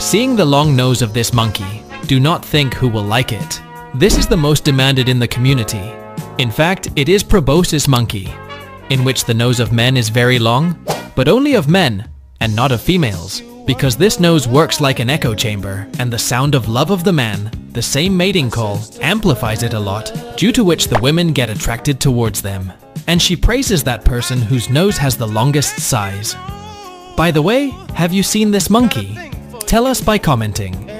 Seeing the long nose of this monkey, do not think who will like it. This is the most demanded in the community. In fact, it is proboscis monkey, in which the nose of men is very long, but only of men and not of females, because this nose works like an echo chamber, and the sound of love of the man, the same mating call, amplifies it a lot, due to which the women get attracted towards them. And she praises that person whose nose has the longest size. By the way, have you seen this monkey? Tell us by commenting.